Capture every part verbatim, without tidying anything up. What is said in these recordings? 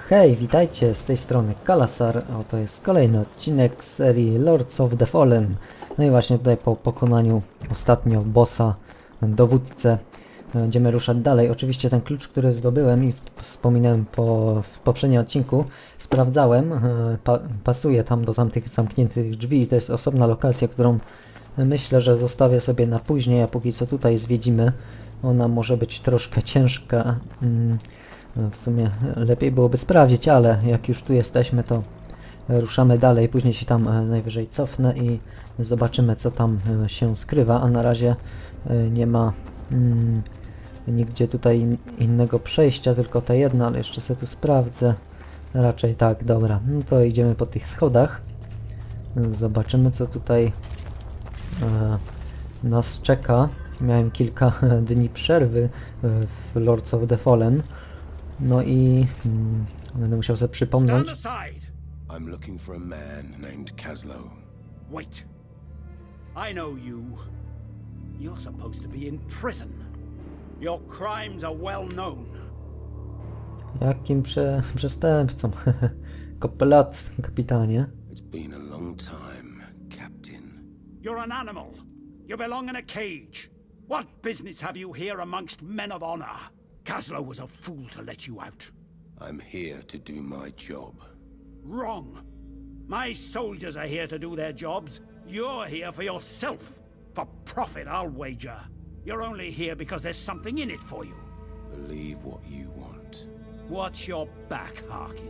Hej, witajcie, z tej strony Kalasar, oto jest kolejny odcinek z serii Lords of the Fallen. No i właśnie tutaj po pokonaniu ostatnio bossa, dowódcę, będziemy ruszać dalej. Oczywiście ten klucz, który zdobyłem i wspominałem po, w poprzednim odcinku, sprawdzałem, pa, pasuje tam do tamtych zamkniętych drzwi. To jest osobna lokacja, którą myślę, że zostawię sobie na później, a póki co tutaj zwiedzimy. Ona może być troszkę ciężka. Mm. W sumie lepiej byłoby sprawdzić, ale jak już tu jesteśmy, to ruszamy dalej. Później się tam najwyżej cofnę i zobaczymy, co tam się skrywa, a na razie nie ma mm, nigdzie tutaj innego przejścia, tylko ta jedna, ale jeszcze sobie tu sprawdzę. Raczej tak, dobra. No to idziemy po tych schodach. Zobaczymy, co tutaj e, nas czeka. Miałem kilka dni przerwy w Lords of the Fallen. No i hmm, będę musiał sobie przypomnieć. I'm looking for a man named Kaslow. Wait. I know you. You're supposed to be in prison. Your crimes are well known. Jakim prze przestępcą? Kopelat, kapitanie. It's been a long time, Captain. You're an animal. You belong in a cage. What business have you here amongst men of honor? Kaslow was a fool to let you out. I'm here to do my job. Wrong. My soldiers are here to do their jobs. You're here for yourself. For profit, I'll wager. You're only here because there's something in it for you. Believe what you want. Watch your back, Harkin.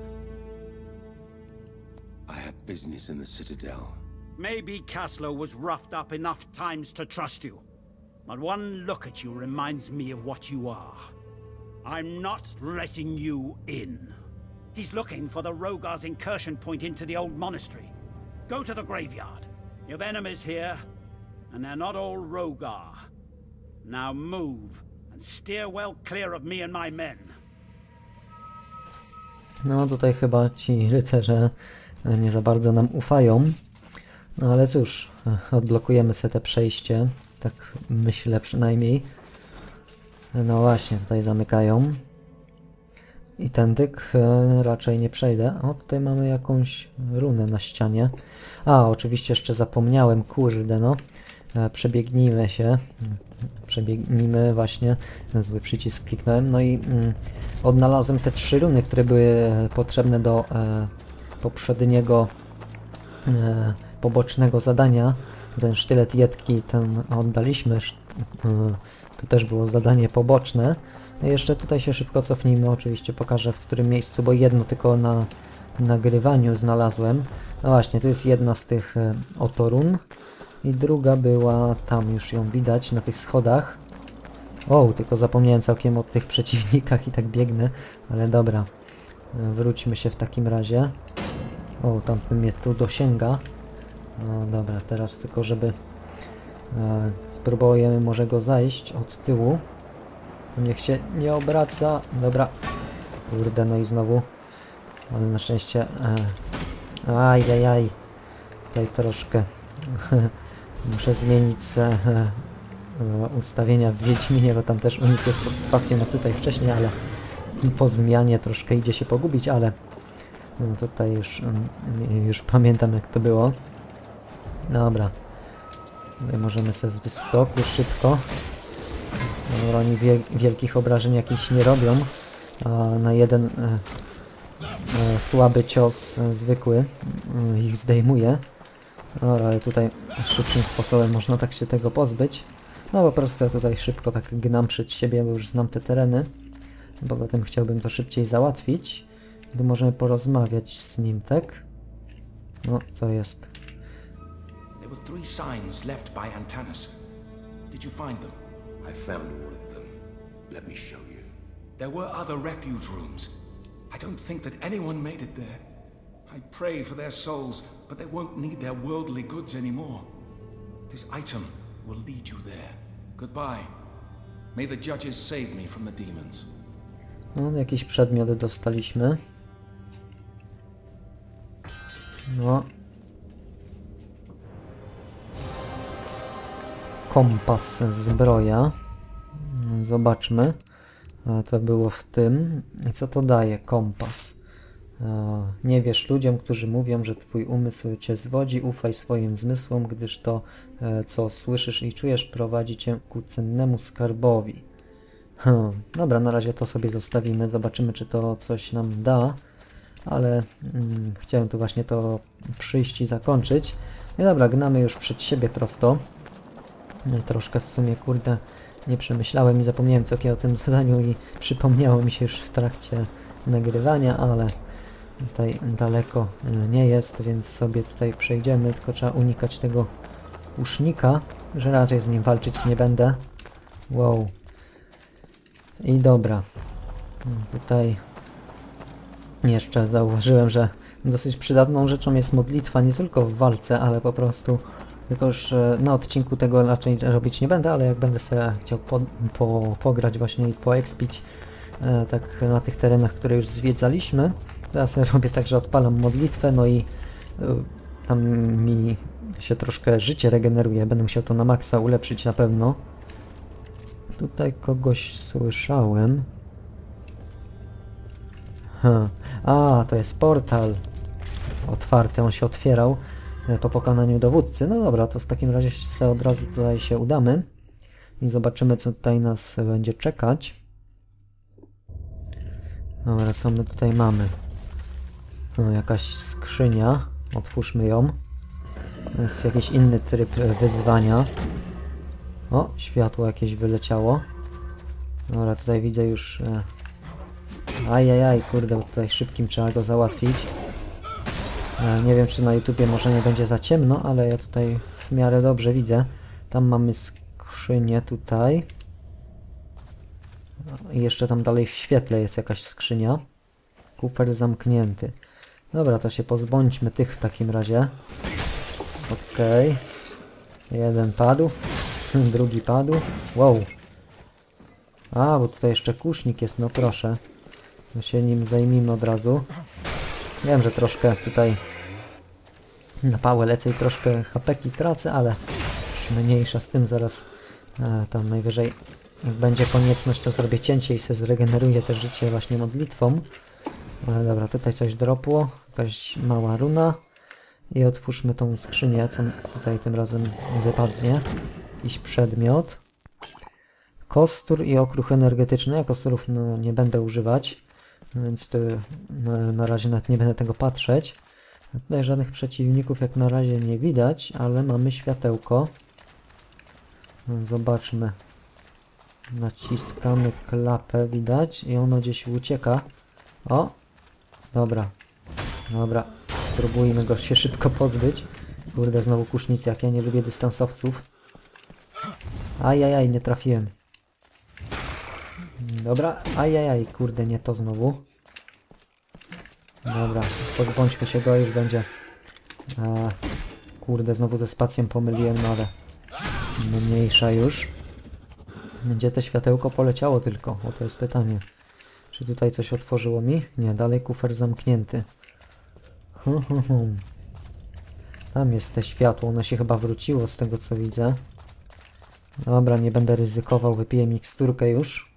I have business in the Citadel. Maybe Kaslow was roughed up enough times to trust you. But one look at you reminds me of what you are. I'm not letting you in. He's looking for the Rogar's incursion point into the old monastery. Go to the graveyard. You've enemies here, and they're not all Rogar. Now move, and steer well clear of me and my men. No tutaj chyba ci rycerze nie za bardzo nam ufają. No ale cóż, odblokujemy sobie te przejście. Tak myślę przynajmniej. No właśnie, tutaj zamykają. I tędyk e, raczej nie przejdę. O, tutaj mamy jakąś runę na ścianie. A, oczywiście jeszcze zapomniałem, kurde no. E, przebiegnijmy się. Przebiegnijmy właśnie. Zły przycisk kliknąłem. No i mm, odnalazłem te trzy runy, które były potrzebne do e, poprzedniego e, pobocznego zadania. Ten sztylet jedki, ten oddaliśmy. E, To też było zadanie poboczne. No jeszcze tutaj się szybko cofnijmy, oczywiście pokażę w którym miejscu, bo jedno tylko na nagrywaniu znalazłem. No właśnie, tu jest jedna z tych e, oto run i druga była tam, już ją widać na tych schodach. O, tylko zapomniałem całkiem o tych przeciwnikach i tak biegnę, ale dobra. E, wróćmy się w takim razie. O, tamten mnie tu dosięga. No dobra, teraz tylko żeby... E, spróbujemy może go zajść od tyłu. Niech się nie obraca. Dobra. Kurde, no i znowu. Ale na szczęście... E, ajajaj. Tutaj troszkę muszę zmienić e, e, ustawienia w Wiedźminie, bo tam też unik jest pod spacją, no tutaj wcześniej, ale po zmianie troszkę idzie się pogubić, ale no tutaj już, już pamiętam jak to było. Dobra. Tutaj możemy sobie z wyskoku szybko. No, oni wie, wielkich obrażeń jakichś nie robią. A na jeden e, e, słaby cios e, zwykły e, ich zdejmuje. No, ale tutaj szybszym sposobem można tak się tego pozbyć. No po prostu ja tutaj szybko tak gnam przed siebie, bo już znam te tereny. Poza tym chciałbym to szybciej załatwić. Tu możemy porozmawiać z nim, tak? No, co jest? There were three signs left by Antanas. Did you find them? I found all of them. Let me show you. There were other refuge rooms. I don't think that anyone made it there. I pray for their souls, but they won't need their worldly goods anymore. This item will lead you there. Goodbye. May the judges save me from the demons. No, jakiś przedmiot dostaliśmy. No. Kompas, zbroja. Zobaczmy. A to było w tym. I co to daje kompas? Nie wierz ludziom, którzy mówią, że twój umysł cię zwodzi, ufaj swoim zmysłom, gdyż to, co słyszysz i czujesz, prowadzi cię ku cennemu skarbowi. Hmm. Dobra, na razie to sobie zostawimy, zobaczymy, czy to coś nam da, ale mm, chciałem tu właśnie to przyjść i zakończyć. No dobra, gnamy już przed siebie prosto. No i troszkę w sumie, kurde, nie przemyślałem i zapomniałem całkiem o tym zadaniu i przypomniało mi się już w trakcie nagrywania, ale tutaj daleko nie jest, więc sobie tutaj przejdziemy, tylko trzeba unikać tego usznika, że raczej z nim walczyć nie będę. Wow. I dobra. Tutaj jeszcze zauważyłem, że dosyć przydatną rzeczą jest modlitwa nie tylko w walce, ale po prostu, tylko już na odcinku tego raczej robić nie będę, ale jak będę sobie chciał po, po, pograć właśnie i poekspić e, tak na tych terenach, które już zwiedzaliśmy, to ja sobie robię tak, że odpalam modlitwę, no i e, tam mi się troszkę życie regeneruje, będę musiał to na maksa ulepszyć na pewno. Tutaj kogoś słyszałem. Ha. A, to jest portal otwarty, on się otwierał po pokonaniu dowódcy. No dobra, to w takim razie sobie od razu tutaj się udamy i zobaczymy, co tutaj nas będzie czekać. Dobra, co my tutaj mamy? No, jakaś skrzynia. Otwórzmy ją. To jest jakiś inny tryb wyzwania. O, światło jakieś wyleciało. Dobra, tutaj widzę już... E... Ajajaj, kurde, bo tutaj szybkim trzeba go załatwić. E, nie wiem, czy na YouTubie może nie będzie za ciemno, ale ja tutaj w miarę dobrze widzę. Tam mamy skrzynię tutaj. I jeszcze tam dalej w świetle jest jakaś skrzynia. Kufer zamknięty. Dobra, to się pozbądźmy tych w takim razie. Okej. Okay. Jeden padł. Drugi padł. Wow. A, bo tutaj jeszcze kusznik jest, no proszę. To się nim zajmijmy od razu. Wiem, że troszkę tutaj na pałę lecę i troszkę hapeki tracę, ale mniejsza z tym, zaraz e, tam najwyżej jak będzie konieczność, to zrobię cięcie i sobie zregeneruję też życie właśnie modlitwą. Ale dobra, tutaj coś dropło, jakaś mała runa i otwórzmy tą skrzynię, co tutaj tym razem wypadnie. Jakiś przedmiot. Kostur i okruch energetyczny. Ja kosturów no, nie będę używać, więc to na, na razie nawet nie będę tego patrzeć. Tutaj żadnych przeciwników jak na razie nie widać, ale mamy światełko. No, zobaczmy. Naciskamy klapę, widać, i ono gdzieś ucieka. O! Dobra. Dobra. Spróbujmy go się szybko pozbyć. Kurde, znowu kusznicy, jak ja nie lubię dystansowców. Ajajaj, nie trafiłem. Dobra, ajajaj, kurde, nie to znowu. Dobra, pozbądźmy się go, już będzie... A, kurde, znowu ze spacją pomyliłem, no ale... Mniejsza już. Gdzie to światełko poleciało tylko? O, to jest pytanie. Czy tutaj coś otworzyło mi? Nie, dalej kufer zamknięty. Hum, hum, hum. Tam jest te światło, ono się chyba wróciło z tego co widzę. Dobra, nie będę ryzykował, wypiję miksturkę już.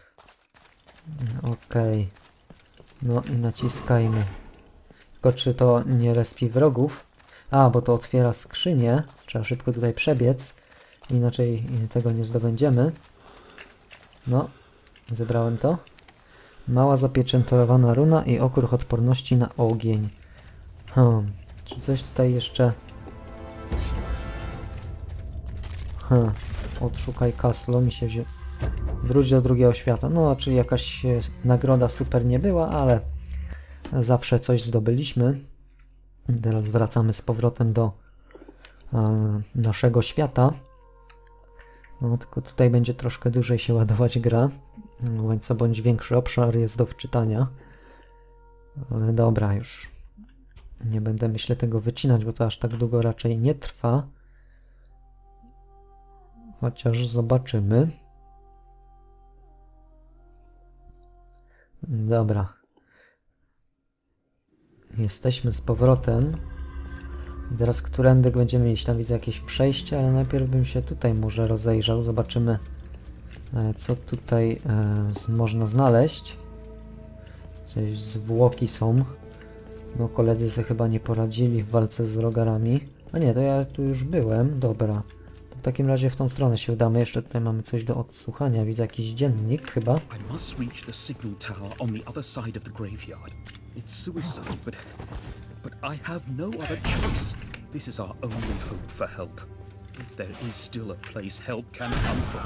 Okej. Okay. No i naciskajmy. Tylko czy to nie respi wrogów? A, bo to otwiera skrzynię. Trzeba szybko tutaj przebiec. Inaczej tego nie zdobędziemy. No, zebrałem to. Mała zapieczętowana runa i okruch odporności na ogień. Hmm. Czy coś tutaj jeszcze... Hmm. Odszukaj Caslo, mi się wziął. Wróć do drugiego świata. No, czyli jakaś e, nagroda super nie była, ale zawsze coś zdobyliśmy. Teraz wracamy z powrotem do e, naszego świata. No, tylko tutaj będzie troszkę dłużej się ładować gra. Bądź co bądź większy obszar jest do wczytania. Ale dobra, już nie będę, myślę, tego wycinać, bo to aż tak długo raczej nie trwa. Chociaż zobaczymy. Dobra. Jesteśmy z powrotem. Teraz którędy będziemy iść? Tam widzę jakieś przejście, ale najpierw bym się tutaj może rozejrzał. Zobaczymy, co tutaj e, można znaleźć. Coś zwłoki są. No koledzy sobie chyba nie poradzili w walce z rogarami. A nie, to ja tu już byłem, dobra. To w takim razie w tą stronę się udamy. Jeszcze tutaj mamy coś do odsłuchania. Widzę jakiś dziennik chyba. I must reach the signal tower on the other side of the graveyard. It's suicide, but but I have no other choice. This is our only hope for help. If there is still a place help can come from.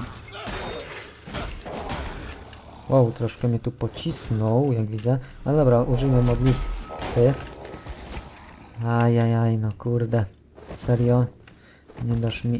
Wow, troszkę mnie tu pocisnął, jak widzę. No dobra, użyjmy modlitwy. Ajajaj, no kurde. Serio? Nie dasz mi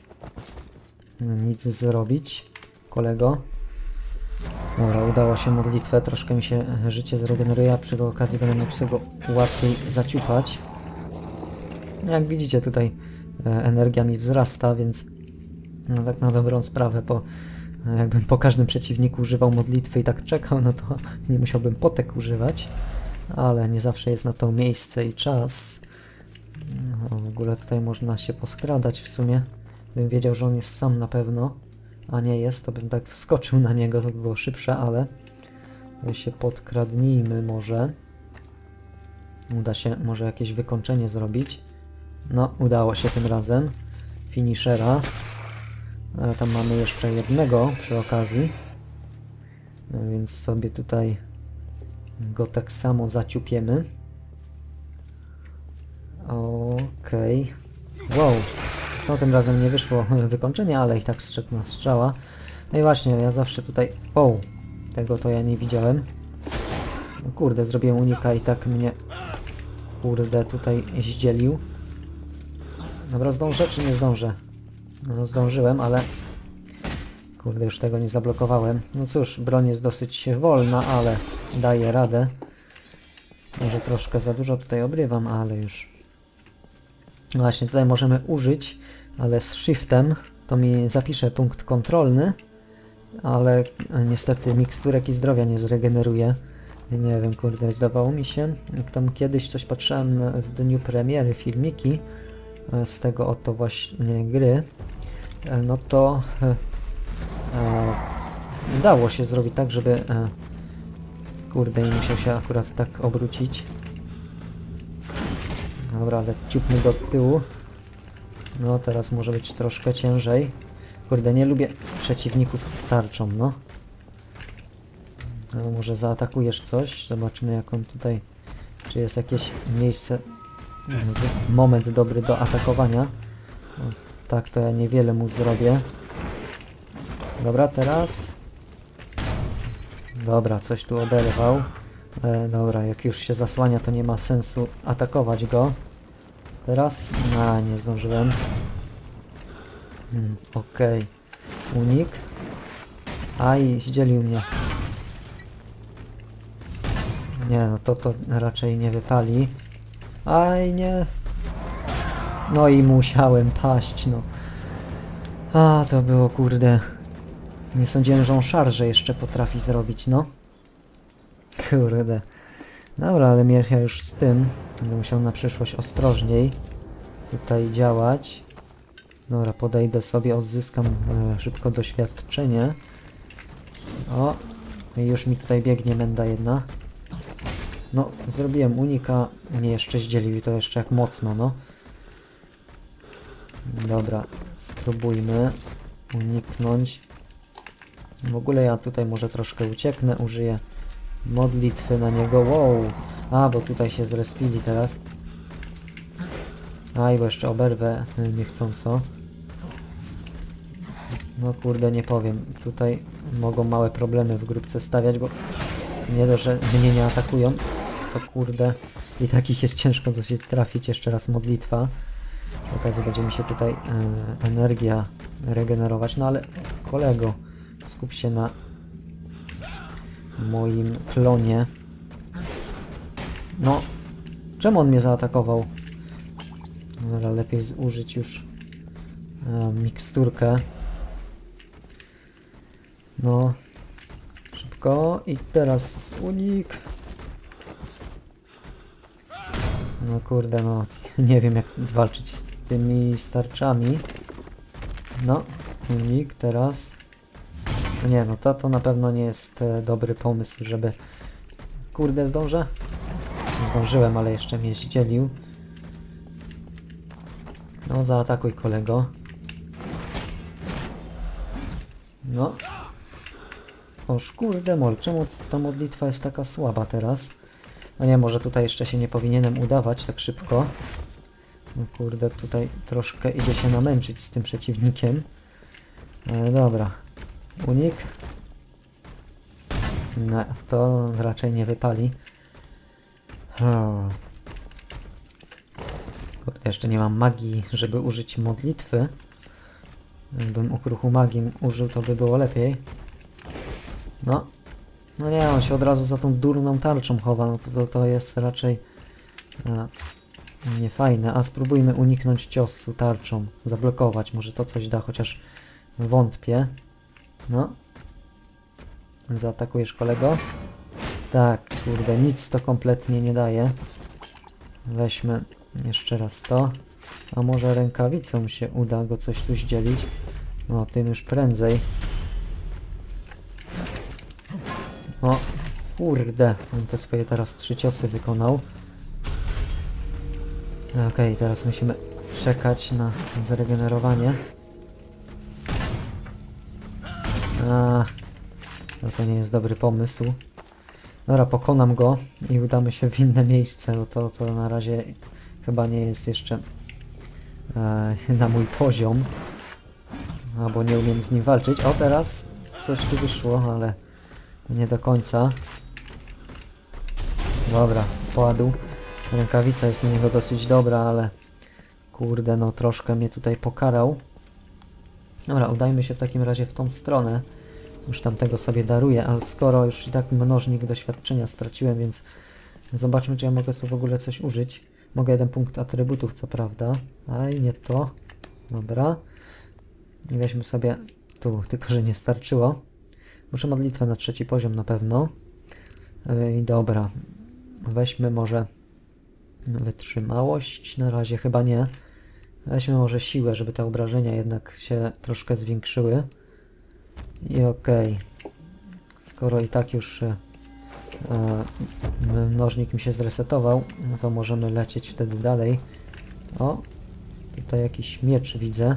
nic zrobić, kolego? Dobra, udało się modlitwę. Troszkę mi się życie zregeneruje, a przy okazji będę mógł sobie go łatwiej zaciupać. Jak widzicie, tutaj energia mi wzrasta, więc no tak na dobrą sprawę, po jakbym po każdym przeciwniku używał modlitwy i tak czekał, no to nie musiałbym potek używać, ale nie zawsze jest na to miejsce i czas. No, w ogóle tutaj można się poskradać w sumie. Gdybym wiedział, że on jest sam na pewno, a nie jest, to bym tak wskoczył na niego, to by było szybsze, ale tutaj się podkradnijmy może. Uda się może jakieś wykończenie zrobić. No, udało się tym razem. Finishera. Ale tam mamy jeszcze jednego przy okazji. No więc sobie tutaj go tak samo zaciupiemy. Okej. Okay. Wow. No tym razem nie wyszło wykończenie, ale i tak strzedł na strzała. No i właśnie, ja zawsze tutaj... O! Tego to ja nie widziałem. No kurde, zrobiłem unika i tak mnie... Kurde, tutaj zdzielił. Dobra, zdążę czy nie zdążę? No zdążyłem, ale... Kurde, już tego nie zablokowałem. No cóż, broń jest dosyć wolna, ale daje radę. Może troszkę za dużo tutaj obrywam, ale już... Właśnie, tutaj możemy użyć, ale z shiftem to mi zapisze punkt kontrolny, ale niestety miksturek i zdrowia nie zregeneruje. Nie wiem, kurde, zdawało mi się, jak tam kiedyś coś patrzyłem w dniu premiery filmiki z tego oto właśnie gry, no to e, e, dało się zrobić tak, żeby e, kurde, nie musiał się akurat tak obrócić. Dobra, ale ciupmy do tyłu. No teraz może być troszkę ciężej. Kurde, nie lubię przeciwników z tarczą, no. No może zaatakujesz coś, zobaczymy jak on tutaj, czy jest jakieś miejsce, moment dobry do atakowania. O, tak, to ja niewiele mu zrobię. Dobra, teraz. Dobra, coś tu oberwał. E, dobra, jak już się zasłania, to nie ma sensu atakować go. Teraz? A, nie zdążyłem. Hmm, okej. Okay. Unik. Aj, zdzielił mnie. Nie, no to to raczej nie wypali. Aj, nie. No i musiałem paść, no. A, to było, kurde. Nie sądziłem, że on szarże jeszcze potrafi zrobić, no. Kurde. Dobra, ale ja już z tym będę musiał na przyszłość ostrożniej tutaj działać. Dobra, podejdę sobie, odzyskam e, szybko doświadczenie. O, i już mi tutaj biegnie menda jedna. No, zrobiłem unika, mnie jeszcze zdzielił i to jeszcze jak mocno, no. Dobra, spróbujmy uniknąć. W ogóle ja tutaj może troszkę ucieknę, użyję modlitwy na niego. Wow! A, bo tutaj się zrespili teraz. A, i bo jeszcze oberwę niechcąco. No kurde, nie powiem. Tutaj mogą małe problemy w grupce stawiać, bo nie dość, że mnie nie atakują, to kurde i takich jest ciężko dosyć trafić. Jeszcze raz modlitwa. Przy okazji będzie mi się tutaj e, energia regenerować. No ale kolego, skup się na moim klonie. No, czemu on mnie zaatakował? Dobra, lepiej zużyć już e, miksturkę. No, szybko i teraz unik. No kurde, no nie wiem jak walczyć z tymi starczami. No, unik teraz. No nie, no to, to na pewno nie jest e, dobry pomysł, żeby... Kurde, zdążę? Zdążyłem, ale jeszcze mnie zdzielił. No, zaatakuj, kolego. No. Oż kurde mol, czemu ta modlitwa jest taka słaba teraz? No nie, może tutaj jeszcze się nie powinienem udawać tak szybko. No kurde, tutaj troszkę idzie się namęczyć z tym przeciwnikiem. Ale dobra. Unik. No, to raczej nie wypali. Hmm. Kurde, jeszcze nie mam magii, żeby użyć modlitwy. Jakbym okruchu magii użył, to by było lepiej. No. No nie, on się od razu za tą durną tarczą chowa, no to, to, to jest raczej a, niefajne. A spróbujmy uniknąć ciosu tarczą, zablokować, może to coś da, chociaż wątpię. No. Zaatakujesz, kolego? Tak, kurde, nic to kompletnie nie daje. Weźmy jeszcze raz to. A może rękawicą się uda go coś tu zdzielić? No, tym już prędzej. O, kurde, on te swoje teraz trzy ciosy wykonał. Okej, okay, teraz musimy czekać na zregenerowanie. A, no to nie jest dobry pomysł. Dobra, pokonam go i udamy się w inne miejsce, no to, to na razie chyba nie jest jeszcze e, na mój poziom. Albo nie umiem z nim walczyć. O, teraz coś tu wyszło, ale nie do końca. Dobra, padł. Rękawica jest na niego dosyć dobra, ale kurde, no troszkę mnie tutaj pokarał. Dobra, udajmy się w takim razie w tą stronę. Już tamtego sobie daruję, ale skoro już i tak mnożnik doświadczenia straciłem, więc zobaczmy, czy ja mogę tu w ogóle coś użyć. Mogę jeden punkt atrybutów, co prawda. Aj, nie to. Dobra. I weźmy sobie tu, tylko że nie starczyło. Muszę modlitwę na trzeci poziom na pewno. I dobra. Weźmy może wytrzymałość. Na razie chyba nie. Weźmy może siłę, żeby te obrażenia jednak się troszkę zwiększyły. I okej. Okay. Skoro i tak już e, mnożnik mi się zresetował, no to możemy lecieć wtedy dalej. O! Tutaj jakiś miecz widzę.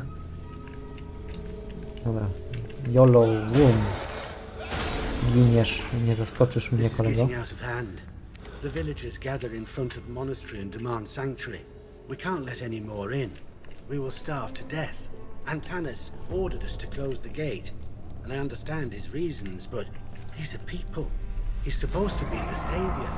Dobra. YOLO Wum. Giniesz, nie zaskoczysz mnie, kolego. The villagers gather in front of the monastery and demand sanctuary. We can't let any more in. We will starve to death. Antanas ordered us to close the gate, and I understand his reasons, but these are people. He's supposed to be the savior.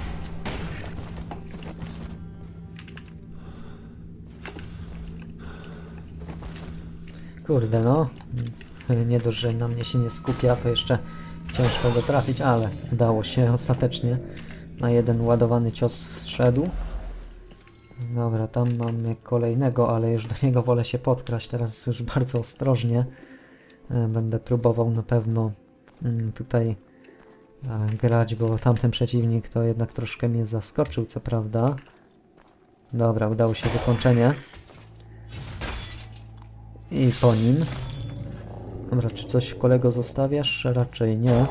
Kurde, no. Nie dość, że na mnie się nie skupia, to jeszcze ciężko go trafić, ale udało się ostatecznie. Na jeden ładowany cios zszedł. Dobra, tam mamy kolejnego, ale już do niego wolę się podkraść. Teraz już bardzo ostrożnie. Będę próbował na pewno tutaj grać, bo tamten przeciwnik to jednak troszkę mnie zaskoczył, co prawda. Dobra, udało się wykończenie. I po nim. Dobra, czy coś, kolego, zostawiasz? Raczej nie.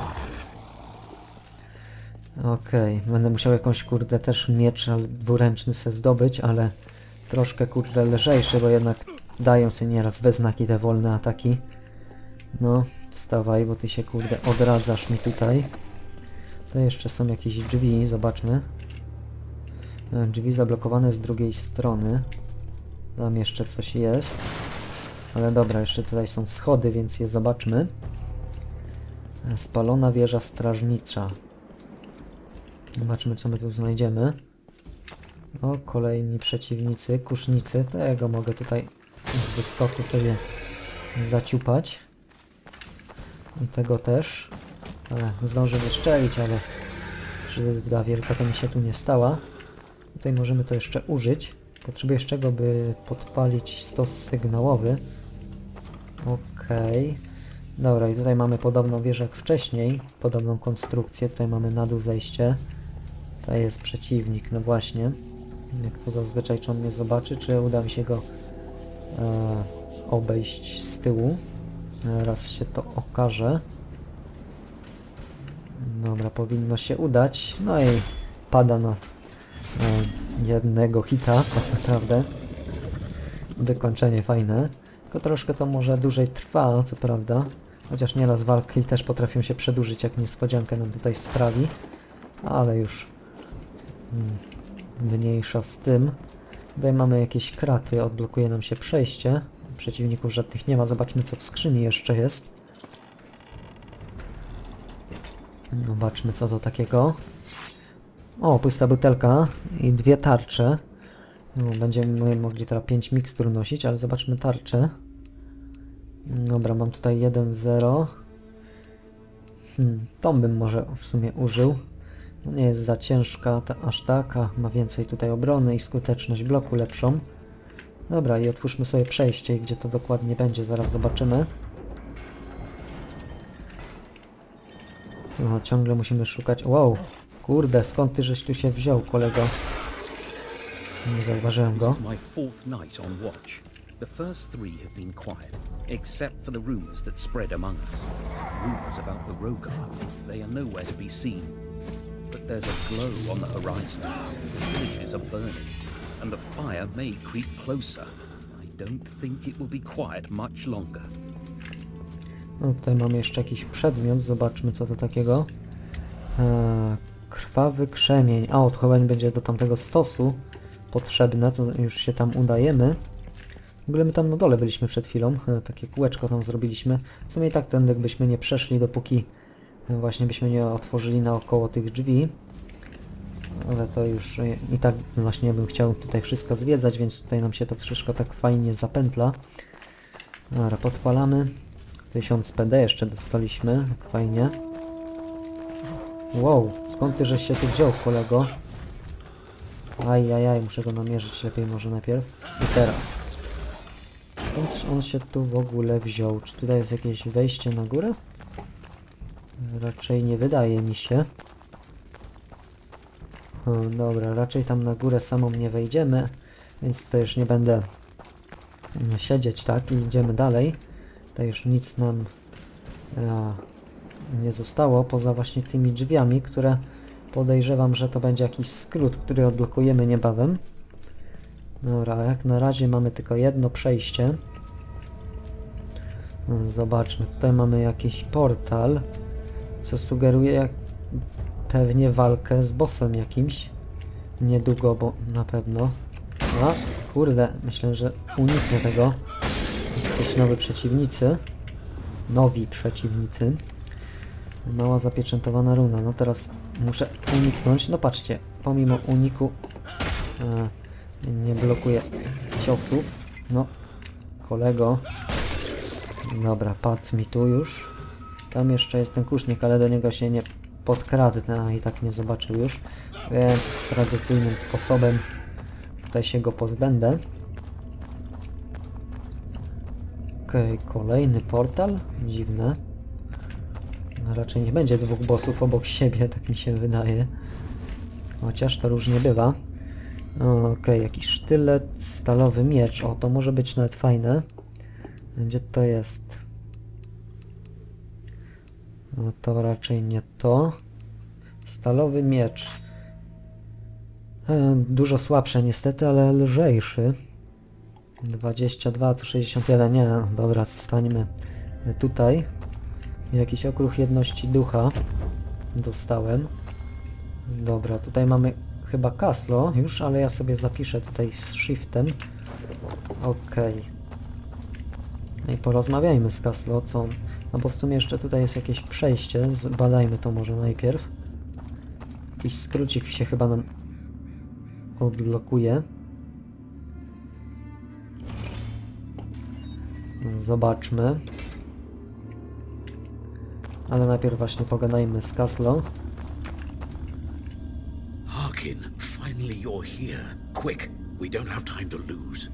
Okej, okay. Będę musiał jakąś, kurde, też miecz dwuręczny se zdobyć, ale troszkę, kurde, lżejszy, bo jednak dają się nieraz we znaki te wolne ataki. No, wstawaj, bo ty się, kurde, odradzasz mi tutaj. To jeszcze są jakieś drzwi, zobaczmy. Drzwi zablokowane z drugiej strony. Tam jeszcze coś jest. Ale dobra, jeszcze tutaj są schody, więc je zobaczmy. Spalona wieża strażnicza. Zobaczmy, co my tu znajdziemy. O, kolejni przeciwnicy, kusznicy. Tego mogę tutaj z wyskoku sobie zaciupać. I tego też. Ale zdążę wystrzelić, ale krzywda wielka to mi się tu nie stała. Tutaj możemy to jeszcze użyć. Potrzebuję z czego, by podpalić stos sygnałowy. Okej. Okay. Dobra, i tutaj mamy podobną wieżę jak wcześniej. Podobną konstrukcję. Tutaj mamy na dół zejście. To jest przeciwnik, no właśnie. Jak to zazwyczaj, czy on mnie zobaczy, czy uda mi się go e, obejść z tyłu. Raz się to okaże. Dobra, powinno się udać. No i pada na e, jednego hita, tak naprawdę. Wykończenie fajne. Tylko troszkę to może dłużej trwa, co prawda. Chociaż nieraz walki też potrafią się przedłużyć, jak niespodziankę nam tutaj sprawi. Ale już hmm, mniejsza z tym. Tutaj mamy jakieś kraty, odblokuje nam się przejście. Przeciwników żadnych nie ma. Zobaczmy, co w skrzyni jeszcze jest. Zobaczmy, co to takiego. O, pusta butelka i dwie tarcze. No, będziemy mogli teraz pięć mikstur nosić, ale zobaczmy tarczę. Dobra, mam tutaj jeden zero. Hmm, tą bym może w sumie użył. No, nie jest za ciężka ta, aż tak, a ma więcej tutaj obrony i skuteczność bloku lepszą. Dobra, i otwórzmy sobie przejście, gdzie to dokładnie będzie, zaraz zobaczymy. No, ciągle musimy szukać... Wow, kurde, skąd ty żeś tu się wziął, kolego? Nie zauważyłem go. This is my fourth night on watch. The first three have been quiet, except for the rumors that spread among us. Rumors about the Rogar. They are nowhere to be seen. But there's a glow on the horizon. The villages are burning, and the fire may creep closer. I don't think it will be quiet much longer. No, tutaj mamy jeszcze jakiś przedmiot, zobaczmy, co to takiego. Eee, krwawy krzemień. A, to chyba nie będzie do tamtego stosu potrzebne, to już się tam udajemy. W ogóle my tam na dole byliśmy przed chwilą, e, takie kółeczko tam zrobiliśmy. W sumie i tak tędy byśmy nie przeszli, dopóki e, właśnie byśmy nie otworzyli naokoło tych drzwi. Ale to już e, i tak właśnie bym chciał tutaj wszystko zwiedzać, więc tutaj nam się to wszystko tak fajnie zapętla. Dobra, podpalamy. tysiąc P D jeszcze dostaliśmy, jak fajnie. Wow, skąd ty żeś się tu wziął, kolego? Ajajaj, muszę go namierzyć lepiej może najpierw. I teraz. Skąd on się tu w ogóle wziął? Czy tutaj jest jakieś wejście na górę? Raczej nie wydaje mi się. O, dobra, raczej tam na górę samą nie wejdziemy, więc to już nie będę siedzieć, tak? I idziemy dalej. Tutaj już nic nam a, nie zostało, poza właśnie tymi drzwiami, które podejrzewam, że to będzie jakiś skrót, który odblokujemy niebawem. Dobra, jak na razie mamy tylko jedno przejście. Zobaczmy, tutaj mamy jakiś portal, co sugeruje jak pewnie walkę z bossem jakimś. Niedługo, bo na pewno. A, kurde, myślę, że uniknę tego. Coś nowi przeciwnicy. Nowi przeciwnicy. Mała zapieczętowana runa. No teraz muszę uniknąć. No patrzcie, pomimo uniku e, nie blokuję ciosów. No, kolego. Dobra, padł mi tu już. Tam jeszcze jest ten kusznik, ale do niego się nie podkradnę, a i tak nie zobaczył już. Więc tradycyjnym sposobem tutaj się go pozbędę. Okej, okay, kolejny portal. Dziwne. No, raczej nie będzie dwóch bossów obok siebie, tak mi się wydaje. Chociaż to różnie bywa. Okej, okay, jakiś sztylet, stalowy miecz. O, to może być nawet fajne. Gdzie to jest? No to raczej nie to. Stalowy miecz. E, dużo słabsze niestety, ale lżejszy. dwadzieścia dwa, tu sześćdziesiąt jeden. Nie, dobra, stańmy tutaj. Jakiś okruch jedności ducha dostałem. Dobra, tutaj mamy chyba Kaslo już, ale ja sobie zapiszę tutaj z shiftem. Okej. Okay. No i porozmawiajmy z Kaslo, co... No bo w sumie jeszcze tutaj jest jakieś przejście, zbadajmy to może najpierw. Jakiś skrócik się chyba nam odblokuje. Zobaczmy. Ale najpierw właśnie pogadajmy z Kaslo. Harkin, finally you're here. Quick, we don't have time to lose.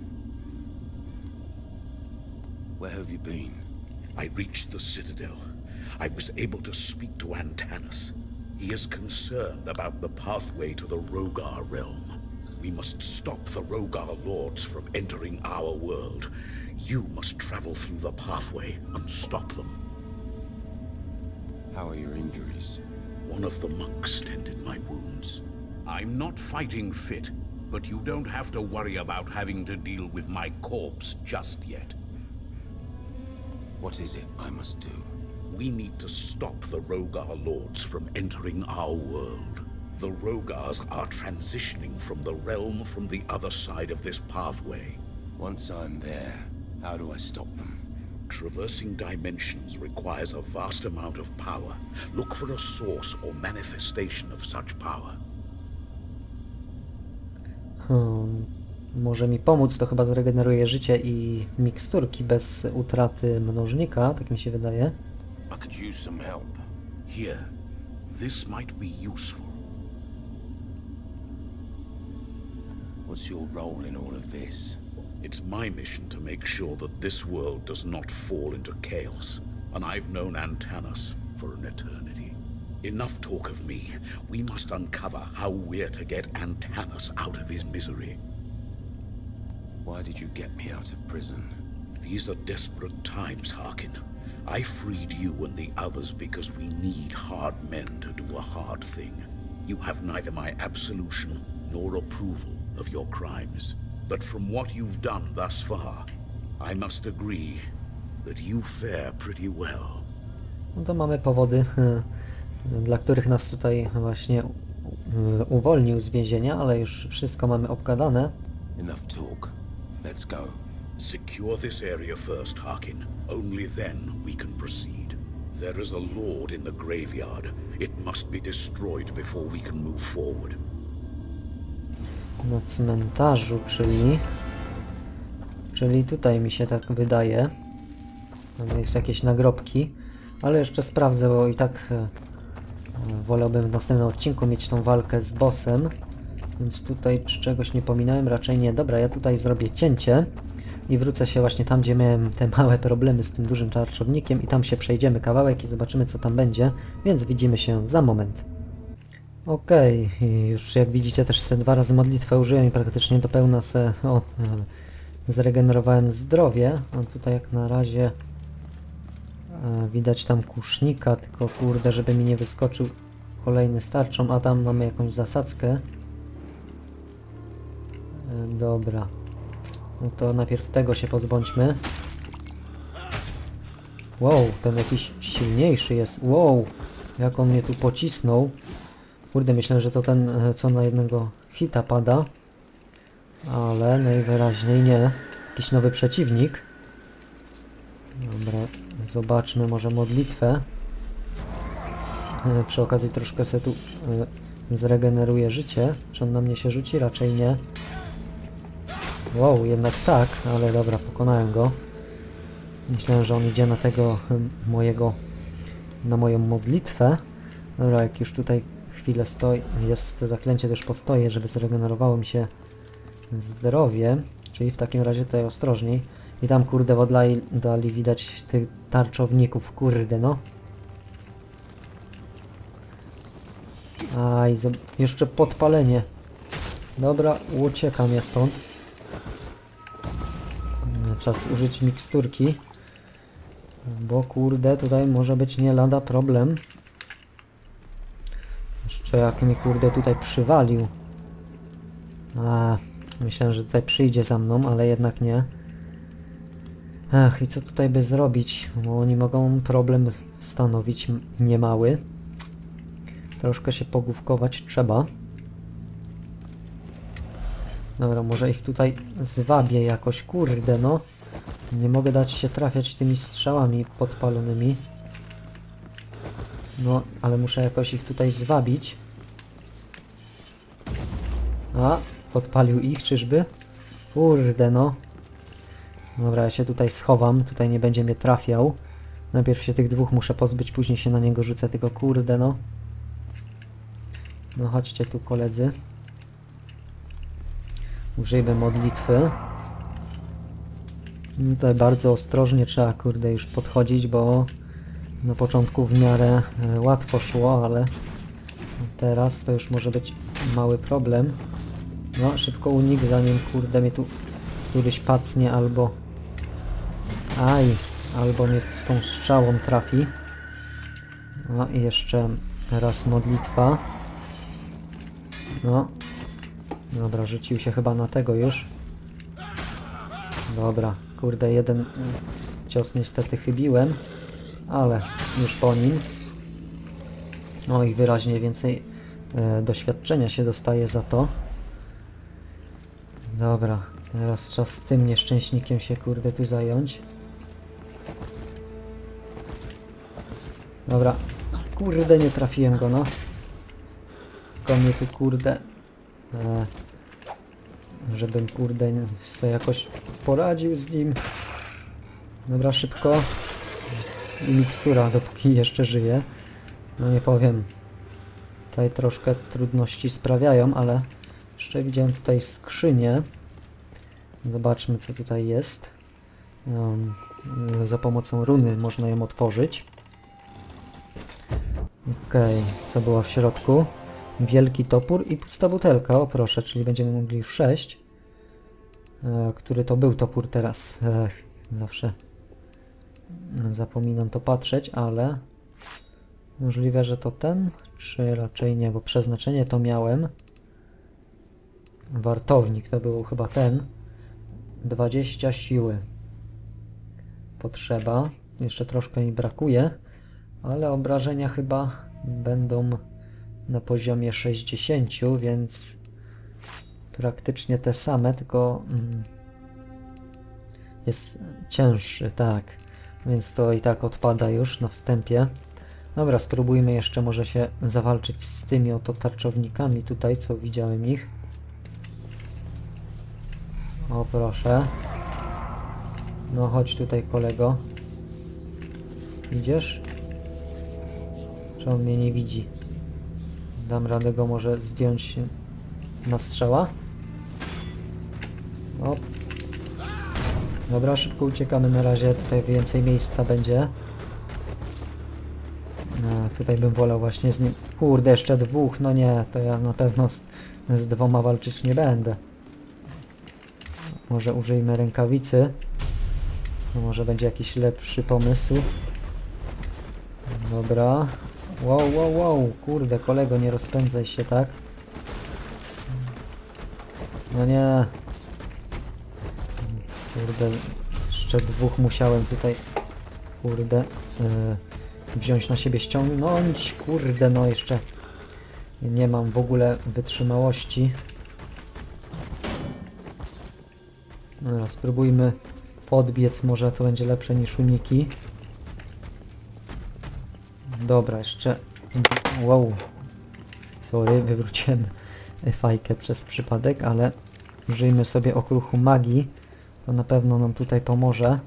Where have you been? I reached the Citadel. I was able to speak to Antanas. He is concerned about the pathway to the Rogar realm. We must stop the Rogar lords from entering our world. You must travel through the pathway and stop them. How are your injuries? One of the monks tended my wounds. I'm not fighting fit, but you don't have to worry about having to deal with my corpse just yet. What is it I must do? We need to stop the Rogar lords from entering our world. The Rogars are transitioning from the realm from the other side of this pathway. Once I'm there, how do I stop them? Traversing dimensions requires a vast amount of power. Look for a source or manifestation of such power. Hmm. Może mi pomóc, to chyba zregeneruje życie i miksturki bez utraty mnożnika, tak mi się wydaje. I could use some help. Here, this might be useful. What's your role in all of this? It's my mission to make sure that this world does not fall into chaos, and I've known Antanas for an eternity. Enough talk of me. We must uncover how we're to get Antanas out of his misery. Why did you get me out of prison? These are desperate times, Harkin. I freed you and the others because we need hard men to do a hard thing. You have neither my absolution nor approval of your crimes. But from what you've done thus far, I must agree that you fare pretty well. No to mamy powody, dla których nas tutaj właśnie uwolnił z więzienia, ale już wszystko mamy obgadane. Enough talk. Let's go. Secure this area first, Harkin. Only then we can proceed. There is a lord in the graveyard. It must be destroyed before we can move forward. Na cmentarzu, czyli... Czyli tutaj mi się tak wydaje. Tam jest jakieś nagrobki. Ale jeszcze sprawdzę, bo i tak e, wolałbym w następnym odcinku mieć tą walkę z bossem. Więc tutaj czy czegoś nie pominąłem? Raczej nie. Dobra, ja tutaj zrobię cięcie. I wrócę się właśnie tam, gdzie miałem te małe problemy z tym dużym tarczownikiem. I tam się przejdziemy kawałek i zobaczymy, co tam będzie. Więc widzimy się za moment. Okej, okay. Już jak widzicie też se dwa razy modlitwę użyłem i praktycznie do pełna se o, e, zregenerowałem zdrowie. A tutaj jak na razie e, widać tam kusznika, tylko kurde, żeby mi nie wyskoczył kolejny starczą, a tam mamy jakąś zasadzkę. E, dobra. No to najpierw tego się pozbądźmy. Wow, ten jakiś silniejszy jest. Wow, jak on mnie tu pocisnął. Kurde, myślę, że to ten, co na jednego hita pada. Ale najwyraźniej nie. Jakiś nowy przeciwnik. Dobra, zobaczmy może modlitwę. Przy okazji troszkę sobie tu zregeneruje życie. Czy on na mnie się rzuci? Raczej nie. Wow, jednak tak, ale dobra, pokonałem go. Myślałem, że on idzie na tego mojego, na moją modlitwę. Dobra, jak już tutaj chwilę stoi, jest to zaklęcie, też postoję, żeby zregenerowało mi się zdrowie. Czyli w takim razie tutaj ostrożniej. I tam kurde w oddali dali widać tych tarczowników, kurde no. Aj, jeszcze podpalenie. Dobra, uciekam ja stąd. Czas użyć miksturki. Bo kurde, tutaj może być nie lada problem. Jeszcze jak mi kurde tutaj przywalił. A, myślałem, że tutaj przyjdzie za mną, ale jednak nie. Ach, i co tutaj by zrobić? Bo oni mogą problem stanowić niemały. Troszkę się pogłówkować trzeba. Dobra, może ich tutaj zwabię jakoś, kurde no. Nie mogę dać się trafiać tymi strzałami podpalonymi. No, ale muszę jakoś ich tutaj zwabić. A, podpalił ich, czyżby? Kurde no. Dobra, ja się tutaj schowam, tutaj nie będzie mnie trafiał. Najpierw się tych dwóch muszę pozbyć, później się na niego rzucę, tylko kurde no. No chodźcie tu koledzy. Użyjmy modlitwy. Tutaj bardzo ostrożnie trzeba kurde już podchodzić, bo na początku w miarę e, łatwo szło, ale teraz to już może być mały problem. No, szybko unik, zanim kurde mnie tu któryś pacnie albo... Aj, albo mnie z tą strzałą trafi. No i jeszcze raz modlitwa. No. Dobra, rzucił się chyba na tego już. Dobra, kurde, jeden cios niestety chybiłem, ale już po nim. No i wyraźnie więcej e, doświadczenia się dostaje za to. Dobra, teraz czas z tym nieszczęśnikiem się kurde tu zająć. Dobra, kurde nie trafiłem go no. Tylko mnie tu kurde... E, żebym kurde sobie jakoś poradził z nim. Dobra, szybko. I mikstura, dopóki jeszcze żyje. No nie powiem. Tutaj troszkę trudności sprawiają, ale jeszcze widziałem tutaj skrzynię. Zobaczmy co tutaj jest. Um, za pomocą runy można ją otworzyć. Okej, okay. Co było w środku? Wielki topór i pusta butelka, o proszę, czyli będziemy mogli już sześć. E, który to był topór teraz? Ech, zawsze zapominam to patrzeć, ale możliwe, że to ten, czy raczej nie, bo przeznaczenie to miałem. Wartownik to był chyba ten. dwadzieścia siły. Potrzeba. Jeszcze troszkę mi brakuje, ale obrażenia chyba będą na poziomie sześćdziesiąt, więc praktycznie te same, tylko mm, jest cięższy, tak. Więc to i tak odpada już na wstępie. Dobra, spróbujmy jeszcze może się zawalczyć z tymi oto tarczownikami tutaj, co widziałem ich. O proszę. No chodź tutaj kolego. Idziesz? Czy on mnie nie widzi? Dam radę go może zdjąć na strzała. O. Dobra, szybko uciekamy na razie. Tutaj więcej miejsca będzie. No, tutaj bym wolał właśnie z nim... Kurde, jeszcze dwóch. No nie, to ja na pewno z, z dwoma walczyć nie będę. Może użyjmy rękawicy. No, może będzie jakiś lepszy pomysł. Dobra. Wow, wow, wow. Kurde, kolego, nie rozpędzaj się, tak? No nie. Kurde, jeszcze dwóch musiałem tutaj, kurde, yy, wziąć na siebie, ściągnąć. Kurde, no jeszcze nie mam w ogóle wytrzymałości. Dobra, spróbujmy podbiec, może to będzie lepsze niż uniki. Dobra, jeszcze... Wow. Sorry, wywróciłem fajkę przez przypadek, ale użyjmy sobie okruchu magii. To na pewno nam tutaj pomoże.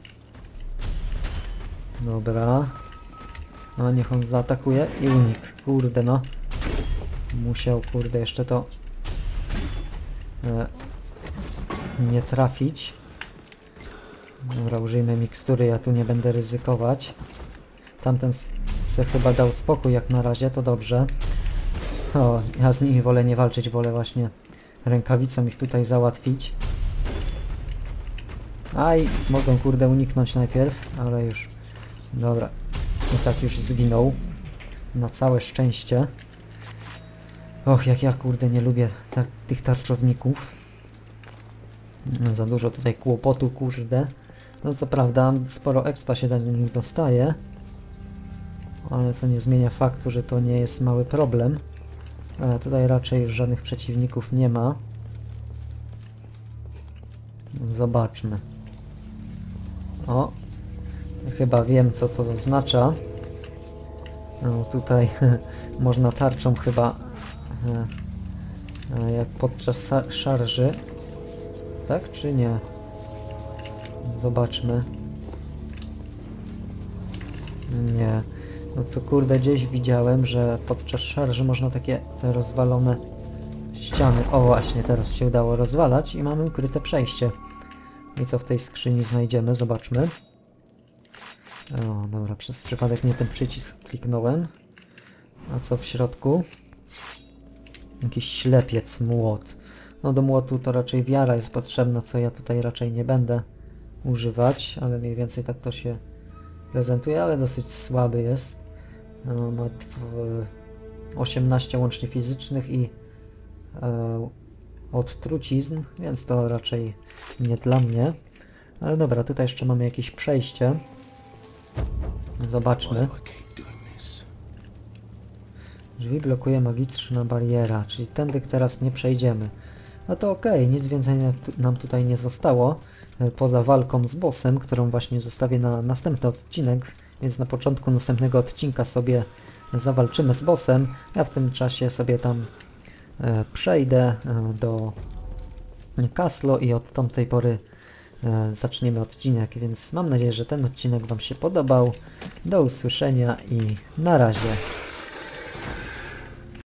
Dobra. No niech on zaatakuje i unik. Kurde no. Musiał, kurde, jeszcze to e, nie trafić. Dobra, użyjmy mikstury, ja tu nie będę ryzykować. Tamten se chyba dał spokój jak na razie, to dobrze. O, ja z nimi wolę nie walczyć, wolę właśnie rękawicą ich tutaj załatwić. Aj, mogę kurde uniknąć najpierw, ale już... Dobra, i tak już zginął. Na całe szczęście. Och, jak ja kurde nie lubię tak, tych tarczowników. Za dużo tutaj kłopotu, kurde. No co prawda, sporo expa się do nich dostaje. Ale co nie zmienia faktu, że to nie jest mały problem. Ale tutaj raczej żadnych przeciwników nie ma. Zobaczmy. O, chyba wiem co to oznacza. No tutaj można tarczą chyba e, jak podczas szarży. Tak czy nie? Zobaczmy. Nie. No to kurde gdzieś widziałem, że podczas szarży można takie te rozwalone ściany. O właśnie, teraz się udało rozwalać i mamy ukryte przejście. I co w tej skrzyni znajdziemy? Zobaczmy. O, dobra, przez przypadek nie ten przycisk kliknąłem. A co w środku? Jakiś ślepiec, młot. No do młotu to raczej wiara jest potrzebna, co ja tutaj raczej nie będę używać, ale mniej więcej tak to się prezentuje, ale dosyć słaby jest. No, ma osiemnaście łącznie fizycznych i e, od trucizn, więc to raczej nie dla mnie. Ale dobra, tutaj jeszcze mamy jakieś przejście. Zobaczmy. Drzwi blokuje magiczna bariera, czyli tędy teraz nie przejdziemy. No to okej, nic więcej nam tutaj nie zostało, poza walką z bossem, którą właśnie zostawię na następny odcinek, więc na początku następnego odcinka sobie zawalczymy z bossem. Ja w tym czasie sobie tam e, przejdę e, do Caslo i od tamtej pory e, zaczniemy odcinek, więc mam nadzieję, że ten odcinek Wam się podobał. Do usłyszenia i na razie.